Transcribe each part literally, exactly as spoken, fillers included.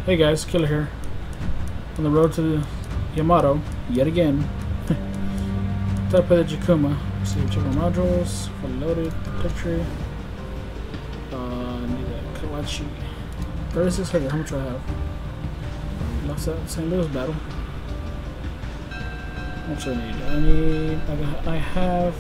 Hey guys, Killer here. On the road to the Yamato, yet again. Time to play the Jakuma. See, check my modules, fully loaded, picture. Uh, need a Kawachi. thirty-six hundred, how much do I have? Lost that Saint Louis battle. How much do I need? I need, I, got, I have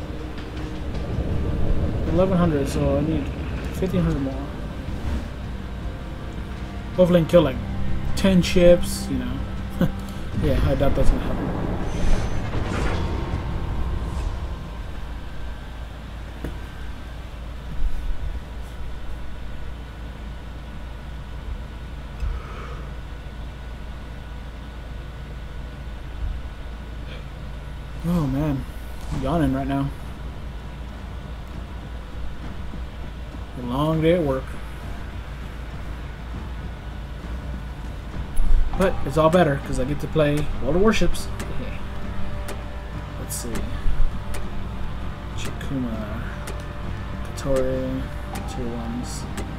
eleven hundred, so I need fifteen hundred more. Hopefully I can kill like ten ships, you know. Yeah, I doubt that's gonna happen. Oh man, I'm yawning right now. A long day at work. But it's all better because I get to play World of Warships. Okay. Let's see. Chikuma. Katori. Tier ones.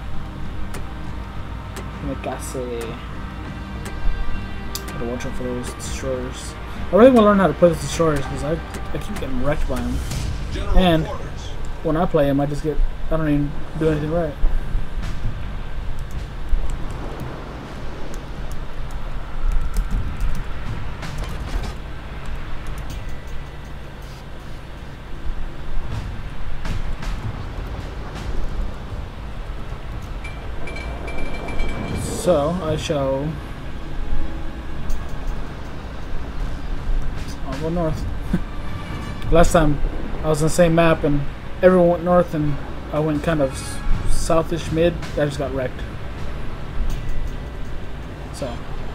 Mikase. Gotta watch out for those destroyers. I really want to learn how to play the destroyers because I, I keep getting wrecked by them. And when I play them, I just get, I don't even do anything right. So I shall. I'll go north. Last time I was on the same map and everyone went north and I went kind of southish mid. I just got wrecked. So.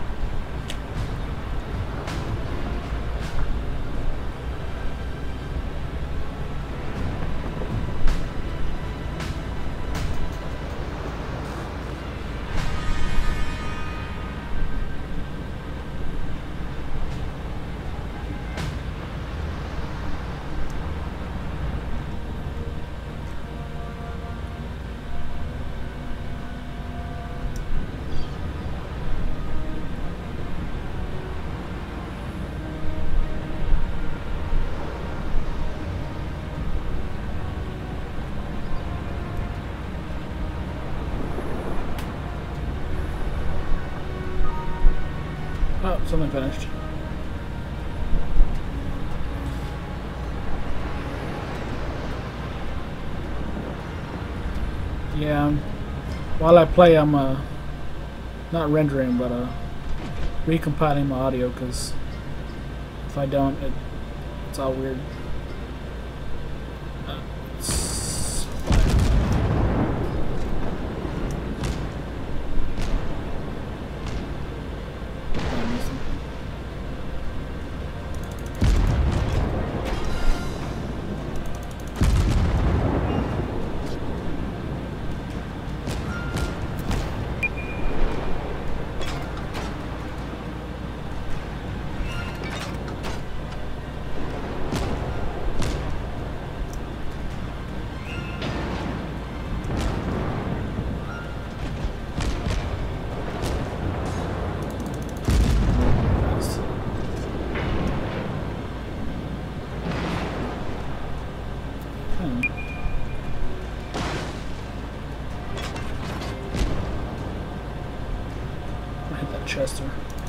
Oh, something finished. Yeah, um, while I play, I'm uh, not rendering, but uh, recompiling my audio, because if I don't, it, it's all weird. Uh, it's Chester.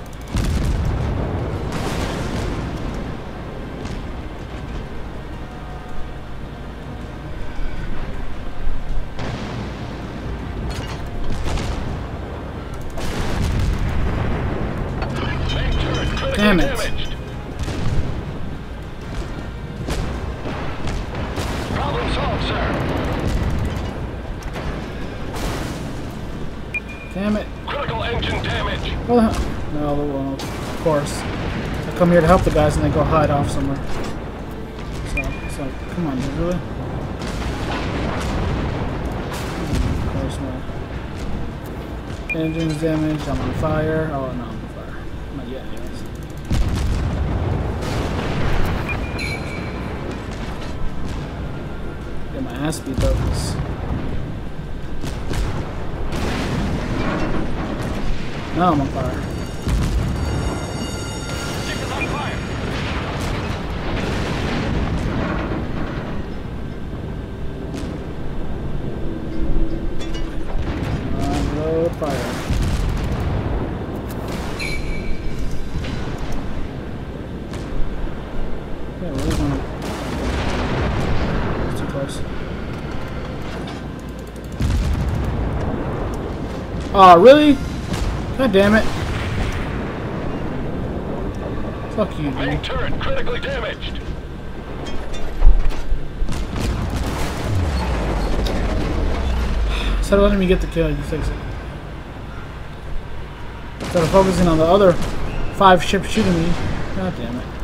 Damn it. Problem solved, sir. Damn it. Critical engine damage. Well, no, well, of course. I come here to help the guys and they go hide off somewhere. So, it's like, come on, dude, really? Of course, my engine's damaged, I'm on fire. Oh, no, I'm on fire. Not yet, anyways. Get my ass beat up. Now I'm on fire. Ship is on fire. Unload fire. Yeah, we're gonna. It's too close. Oh, really? God damn it. Fuck you, Main dude. turret critically damaged. Instead of letting me get the kill, you fix it. Instead of focusing on the other five ships shooting me. God damn it.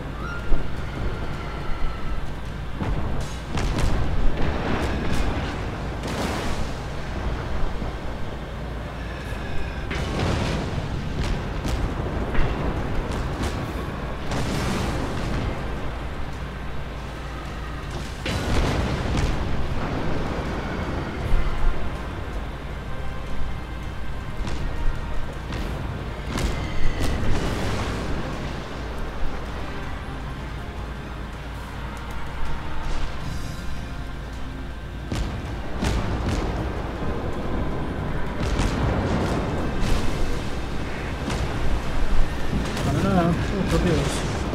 Torpedoes.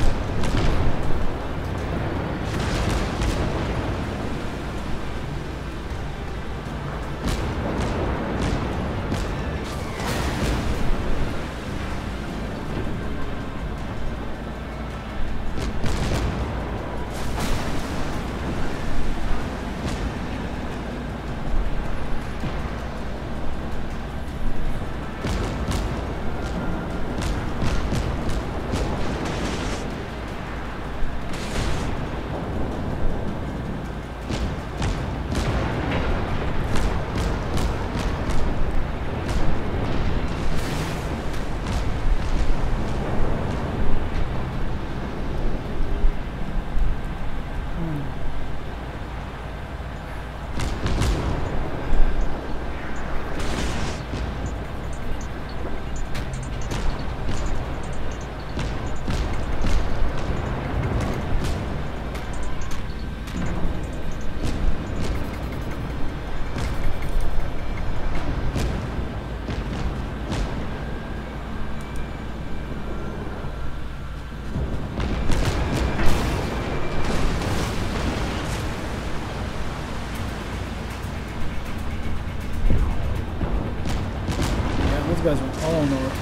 You guys went all north.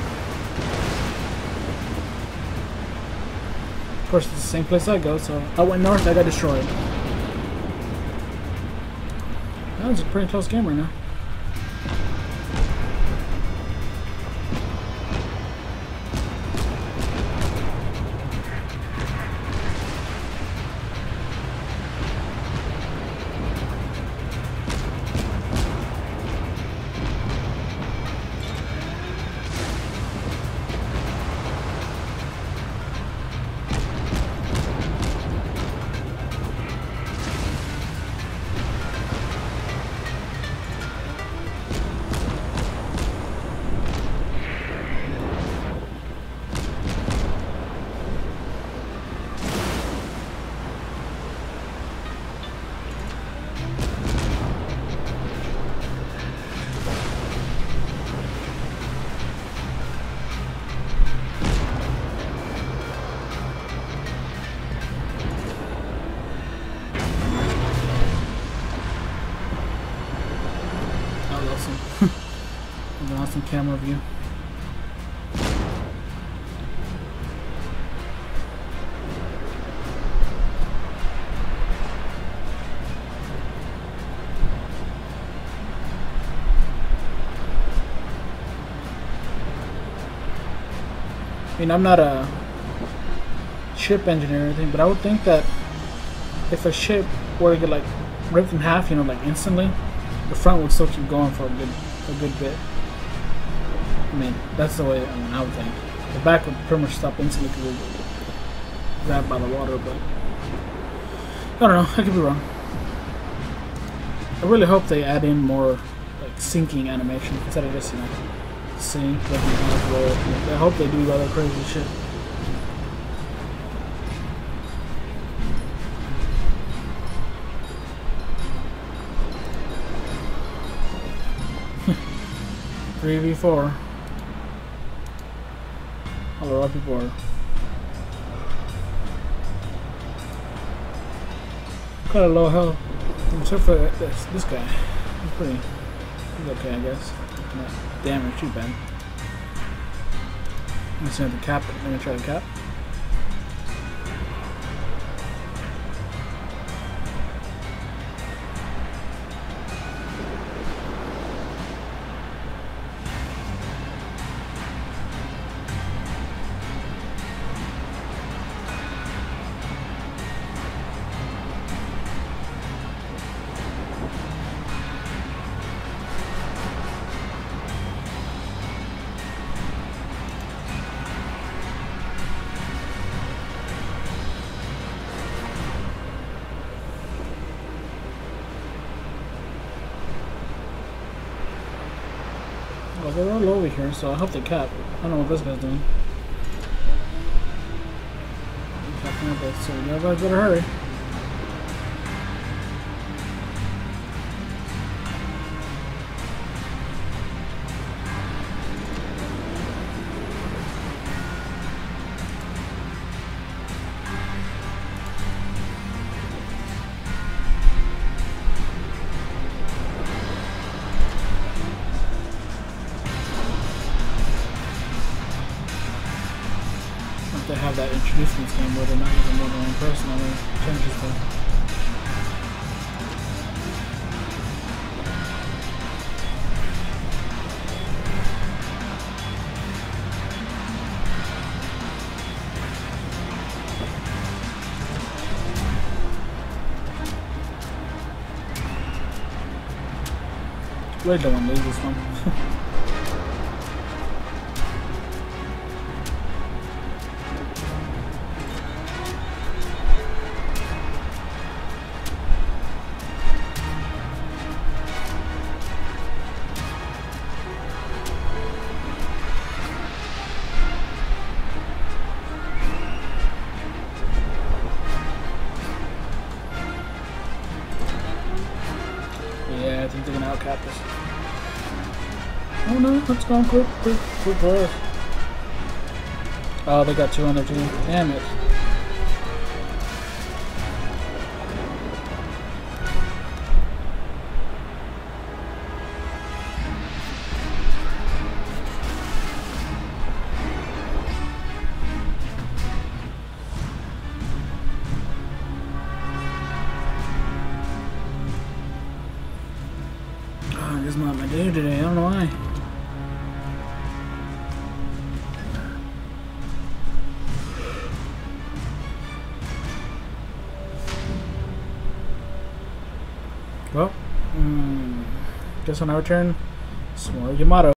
Of course, it's the same place I go, so I went north, I got destroyed. That was a pretty close game right now. An awesome camera view. I mean, I'm not a ship engineer or anything, but I would think that if a ship were to get like ripped in half, you know, like instantly, the front would still keep going for a good, a good bit. I mean, that's the way I, mean, I would think. The back would pretty much stop instantly because it would get grabbed by the water, but I don't know. I could be wrong. I really hope they add in more like sinking animation instead of just, you know, Let's see. I hope they do other crazy shit. three v four. All the right people are. Got a low health. Except for this, this guy. He's pretty. He's okay, I guess. Not damage too bad. Let's see the cap. I'm gonna try the cap. Well, they're all over here, so I hope they cap. I don't know what this guy's doing. Capping up it, so you guys better hurry. They have that introduced in this game where they're not using more than one person on their changes though. Really don't want to lose this one. Yeah, I think they're gonna outcap us. Oh no, let's go quick, quick, quick for us. Oh, they got two on their team. Damn it. It's not my day today, I don't know why. Well, mm, guess on our turn, it's more Yamato.